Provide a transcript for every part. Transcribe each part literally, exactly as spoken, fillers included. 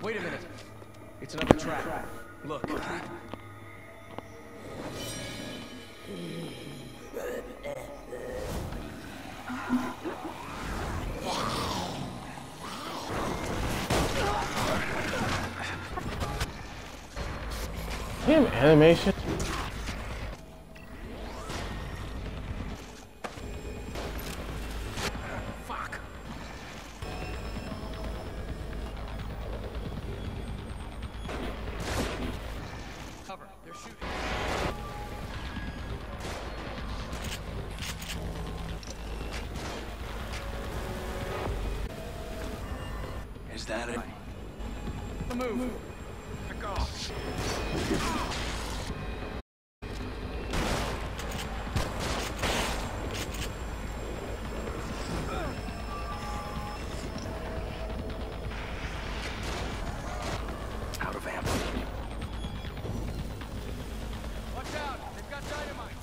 Wait a minute. It's another trap. Look. Damn animation. Fuck. Cover. They're shooting. Is that it? The move. Pick off. Out of ammo. Watch out! They've got dynamite.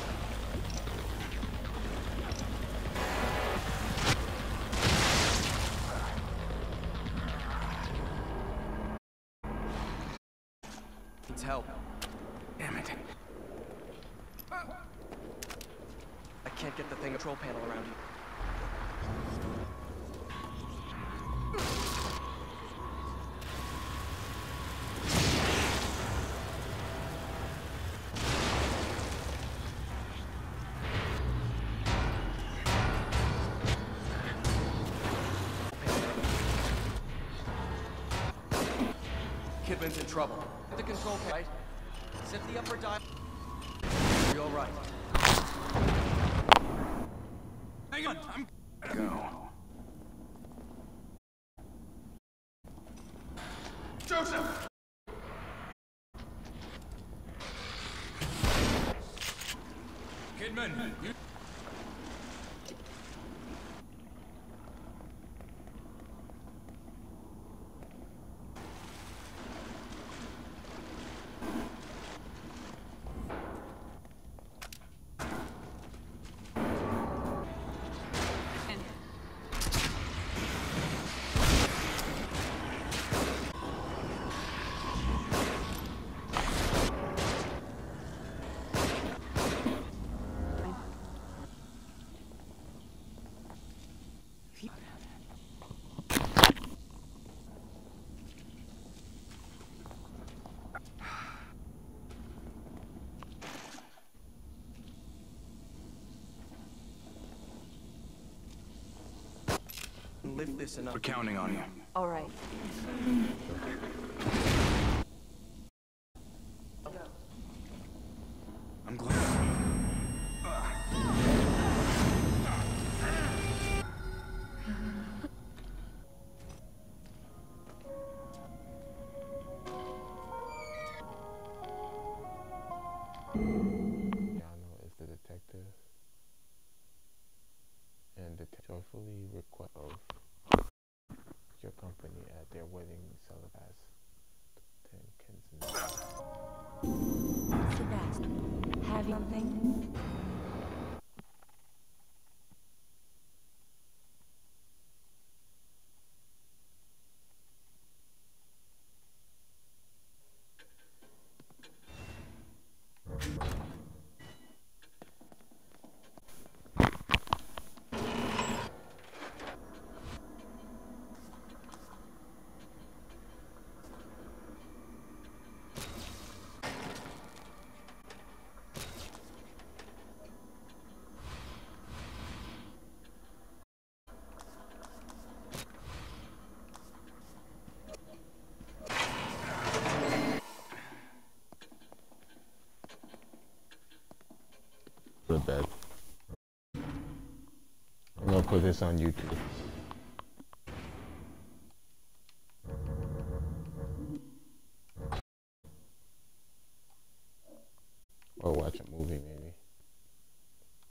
Needs help. Damn it. I can't get the thing control panel around you. Kidman's in trouble. The control panel, right? Set the upper dial. You're all right. Hang on, I'm... Go. Joseph! Kidman, you... Lift this enough. We're counting on you. All right. I'm glad. Yano is the detective, and the joyfully request of your company at their wedding celebration. Sebastian, have you something? The bed. I'm gonna put this on YouTube.